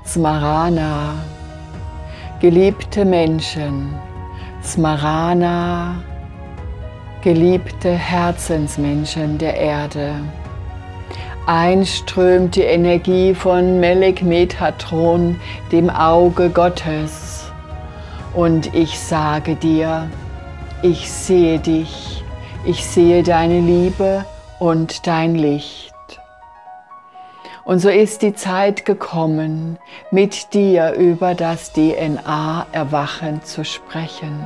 Smarana. Geliebte Menschen, Smarana, geliebte Herzensmenschen der Erde. Einströmt die Energie von Melek Metatron, dem Auge Gottes. Und ich sage dir, ich sehe dich, ich sehe deine Liebe und dein Licht. Und so ist die Zeit gekommen, mit dir über das DNA-Erwachen zu sprechen.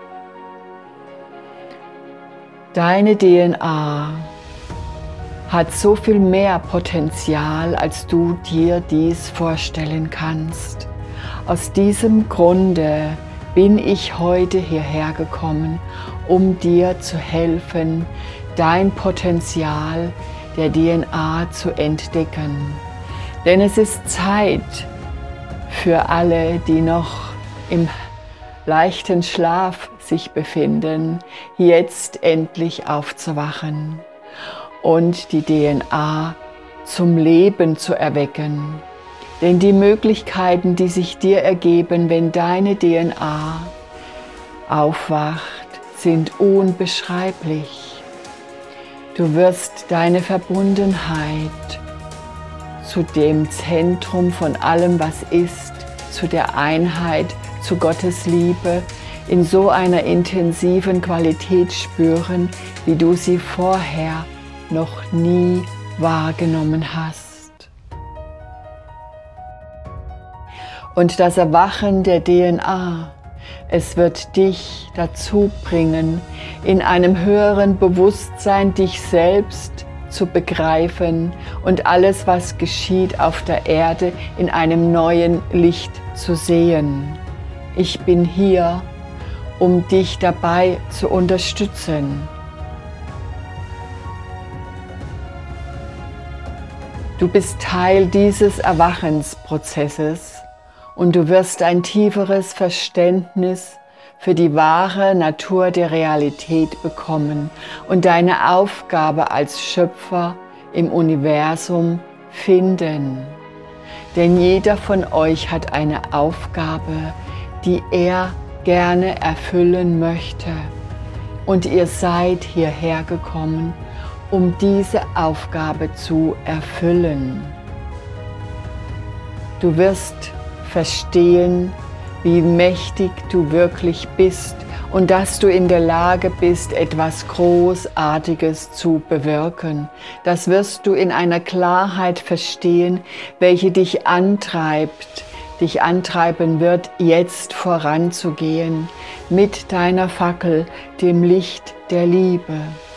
Deine DNA hat so viel mehr Potenzial, als du dir dies vorstellen kannst. Aus diesem Grunde bin ich heute hierher gekommen, um dir zu helfen, dein Potenzial der DNA zu entdecken. Denn es ist Zeit für alle, die noch im leichten Schlaf sich befinden, jetzt endlich aufzuwachen und die DNA zum Leben zu erwecken. Denn die Möglichkeiten, die sich dir ergeben, wenn deine DNA aufwacht, sind unbeschreiblich. Du wirst deine Verbundenheit zu dem Zentrum von allem, was ist, zu der Einheit, zu Gottes Liebe, in so einer intensiven Qualität spüren, wie du sie vorher noch nie wahrgenommen hast. Und das Erwachen der DNA, es wird dich dazu bringen, in einem höheren Bewusstsein dich selbst zu begreifen und alles, was geschieht auf der Erde, in einem neuen Licht zu sehen. Ich bin hier, um dich dabei zu unterstützen. Du bist Teil dieses Erwachensprozesses und du wirst ein tieferes Verständnis für die wahre Natur der Realität bekommen und deine Aufgabe als Schöpfer im Universum finden. Denn jeder von euch hat eine Aufgabe, die er gerne erfüllen möchte. Und ihr seid hierher gekommen, um diese Aufgabe zu erfüllen. Du wirst verstehen, wie mächtig du wirklich bist und dass du in der Lage bist, etwas Großartiges zu bewirken. Das wirst du in einer Klarheit verstehen, welche dich antreiben wird, jetzt voranzugehen mit deiner Fackel, dem Licht der Liebe.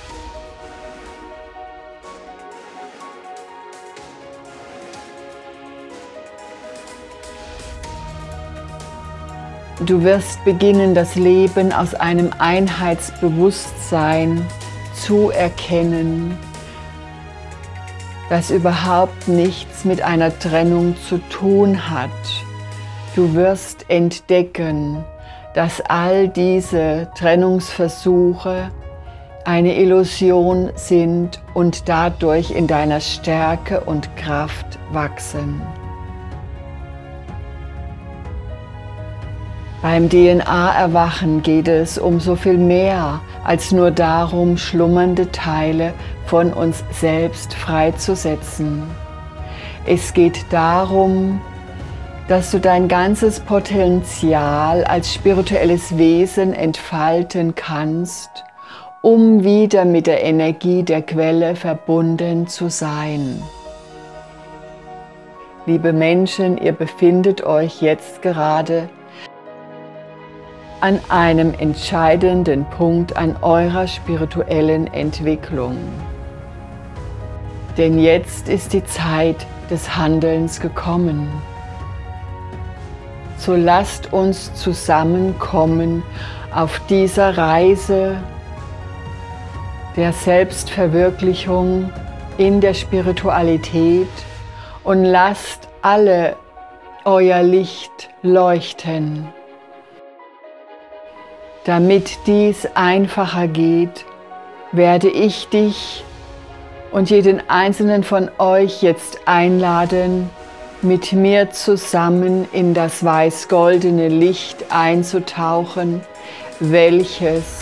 Du wirst beginnen, das Leben aus einem Einheitsbewusstsein zu erkennen, das überhaupt nichts mit einer Trennung zu tun hat. Du wirst entdecken, dass all diese Trennungsversuche eine Illusion sind und dadurch in deiner Stärke und Kraft wachsen. Beim DNA-Erwachen geht es um so viel mehr als nur darum, schlummernde Teile von uns selbst freizusetzen. Es geht darum, dass du dein ganzes Potenzial als spirituelles Wesen entfalten kannst, um wieder mit der Energie der Quelle verbunden zu sein. Liebe Menschen, ihr befindet euch jetzt gerade an einem entscheidenden Punkt an eurer spirituellen Entwicklung. Denn jetzt ist die Zeit des Handelns gekommen. So lasst uns zusammenkommen auf dieser Reise der Selbstverwirklichung in der Spiritualität und lasst alle euer Licht leuchten. Damit dies einfacher geht, werde ich dich und jeden einzelnen von euch jetzt einladen, mit mir zusammen in das weiß-goldene Licht einzutauchen, welches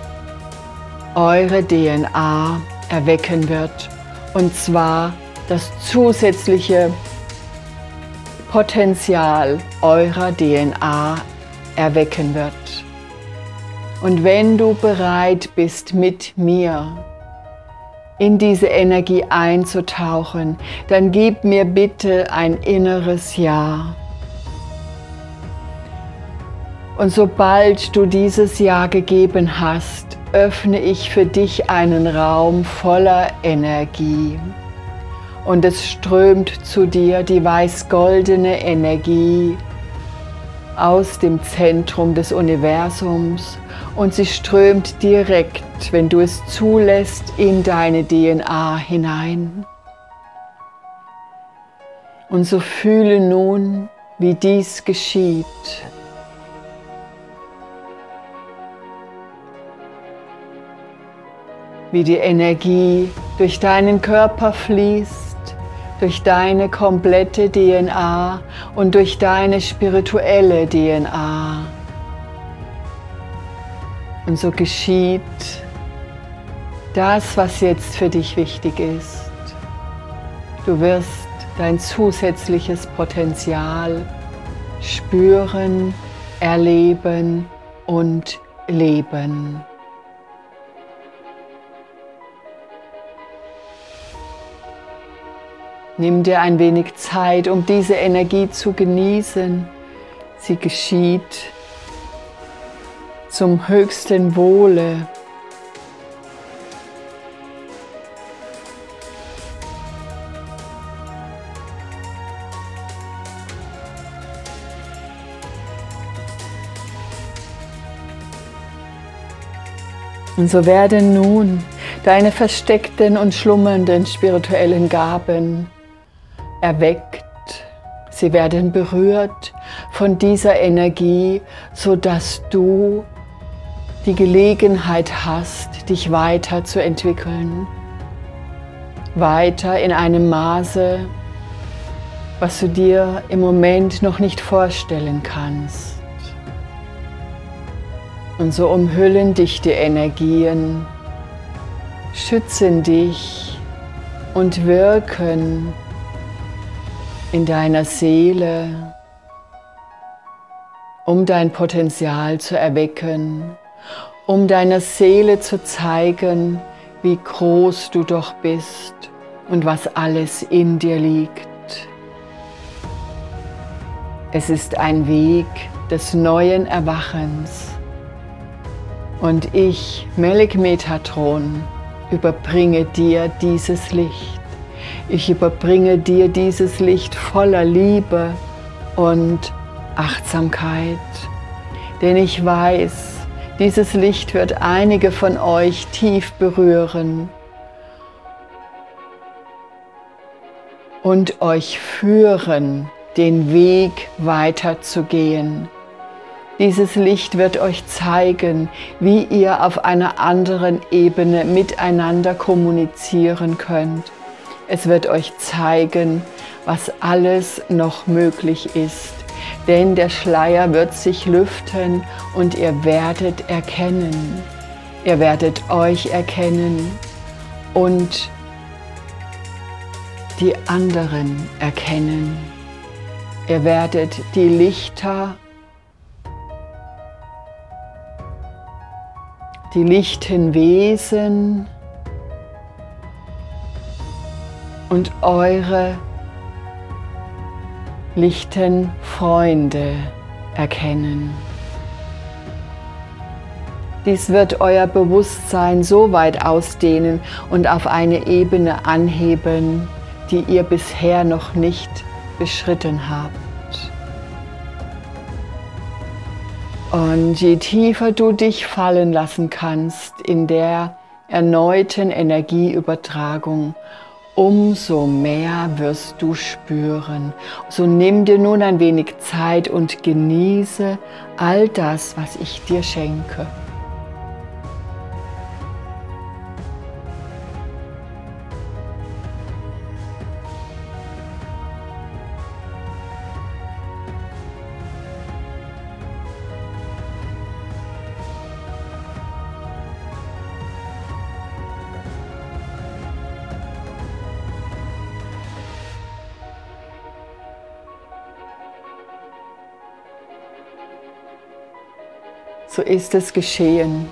eure DNA erwecken wird, und zwar das zusätzliche Potenzial eurer DNA erwecken wird. Und wenn du bereit bist, mit mir in diese Energie einzutauchen, dann gib mir bitte ein inneres Ja. Und sobald du dieses Ja gegeben hast, öffne ich für dich einen Raum voller Energie. Und es strömt zu dir die weiß-goldene Energie aus dem Zentrum des Universums, und sie strömt direkt, wenn du es zulässt, in deine DNA hinein. Und so fühle nun, wie dies geschieht. Wie die Energie durch deinen Körper fließt, durch deine komplette DNA und durch deine spirituelle DNA. Und so geschieht das, was jetzt für dich wichtig ist. Du wirst dein zusätzliches Potenzial spüren, erleben und leben. Nimm dir ein wenig Zeit, um diese Energie zu genießen. Sie geschieht zum höchsten Wohle. Und so werden nun deine versteckten und schlummernden spirituellen Gaben erweckt. Sie werden berührt von dieser Energie, sodass du die Gelegenheit hast, dich weiterzuentwickeln. Weiter in einem Maße, was du dir im Moment noch nicht vorstellen kannst. Und so umhüllen dich die Energien, schützen dich und wirken in deiner Seele, um dein Potenzial zu erwecken, um deiner Seele zu zeigen, wie groß du doch bist und was alles in dir liegt. Es ist ein Weg des neuen Erwachens. Und ich, Melek Metatron, überbringe dir dieses Licht. Ich überbringe dir dieses Licht voller Liebe und Achtsamkeit. Denn ich weiß, dieses Licht wird einige von euch tief berühren und euch führen, den Weg weiterzugehen. Dieses Licht wird euch zeigen, wie ihr auf einer anderen Ebene miteinander kommunizieren könnt. Es wird euch zeigen, was alles noch möglich ist. Denn der Schleier wird sich lüften und ihr werdet erkennen. Ihr werdet euch erkennen und die anderen erkennen. Ihr werdet die Lichter, die lichten Wesen und eure lichten Freunde erkennen. Dies wird euer Bewusstsein so weit ausdehnen und auf eine Ebene anheben, die ihr bisher noch nicht beschritten habt. Und je tiefer du dich fallen lassen kannst in der erneuten Energieübertragung, umso mehr wirst du spüren. So nimm dir nun ein wenig Zeit und genieße all das, was ich dir schenke. so ist es geschehen.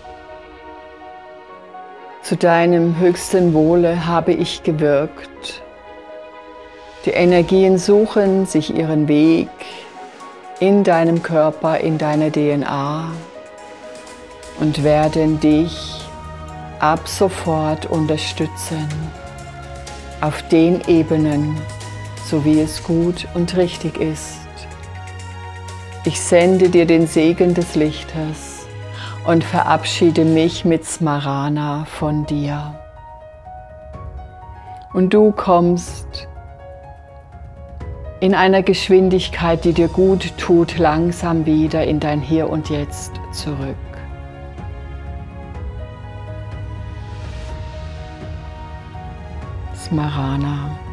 Zu deinem höchsten Wohle habe ich gewirkt. Die Energien suchen sich ihren Weg in deinem Körper, in deiner DNA und werden dich ab sofort unterstützen auf den Ebenen, so wie es gut und richtig ist. Ich sende dir den Segen des Lichtes und verabschiede mich mit Smarana von dir. Und du kommst in einer Geschwindigkeit, die dir gut tut, langsam wieder in dein Hier und Jetzt zurück. Smarana.